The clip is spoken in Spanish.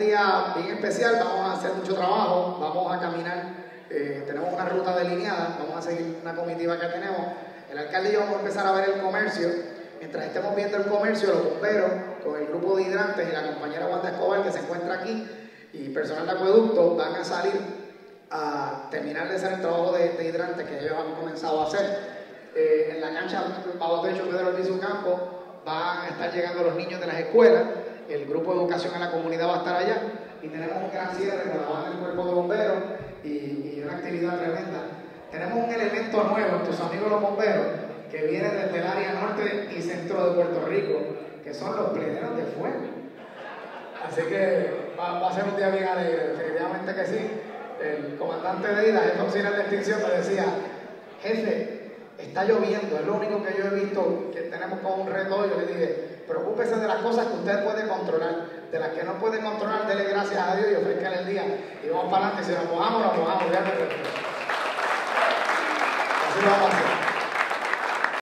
día bien especial, vamos a hacer mucho trabajo, vamos a caminar, tenemos una ruta delineada, vamos a seguir una comitiva que tenemos. El alcalde y yo vamos a empezar a ver el comercio. Mientras estemos viendo el comercio, los bomberos, con el grupo de hidrantes y la compañera Wanda Escobar, que se encuentra aquí, y personal de acueducto, van a salir a terminar de hacer el trabajo de hidrantes que ellos han comenzado a hacer. En la cancha bajo techo Pedro Albizu Campo van a estar llegando los niños de las escuelas, el grupo de educación en la comunidad va a estar allá, y tenemos un gran cierre con la banda del cuerpo de bomberos y una actividad tremenda. Tenemos un elemento nuevo, tus amigos los bomberos, que viene desde el área norte y centro de Puerto Rico, que son los pleneros de fuego. Así que va a ser un día bien alegre, definitivamente que sí. El comandante de IDA, jefe auxiliar de extinción, me decía: jefe, está lloviendo, es lo único que yo he visto que tenemos como un reto. Yo le dije: preocúpese de las cosas que usted puede controlar, de las que no puede controlar, dele gracias a Dios y ofrézcale el día. Y vamos para adelante, si nos mojamos, nos mojamos. Así lo vamos a hacer.